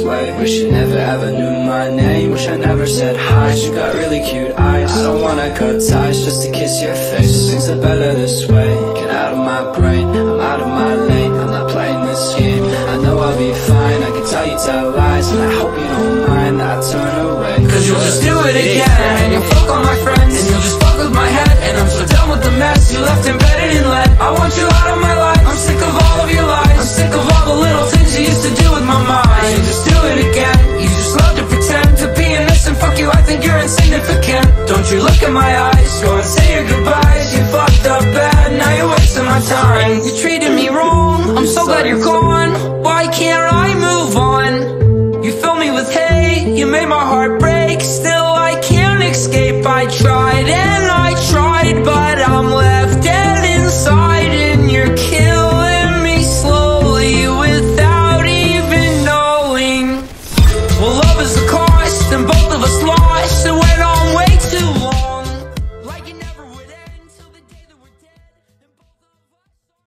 way. Wish you never ever knew my name. Wish I never said hi. You got really cute eyes. I don't wanna cut ties just to kiss your face. Things are better this way. Get out of my brain, I'm out of my lane. I'm not playing this game, I know I'll be fine. I can tell you tell lies, and I hope you don't mind that I turn away. Cause you'll just do it again, and you'll fuck all my friends, and you'll just fuck with my head. And I'm so done with the mess you left embedded in lead. I want you out of my life, I'm sick of all of your lies. I'm sick of all the little things you used to do with my mind. You'll just do it again, you just love to pretend to be innocent. Fuck you, I think you're insignificant. Don't you look in my eyes, go and say your goodbyes. You fucked up bad, now you're wasting my time. You treated me wrong, I'm so glad you're gone. Why can't I move on? You fill me with hate, you made my heart break. Still I can't escape, I tried it.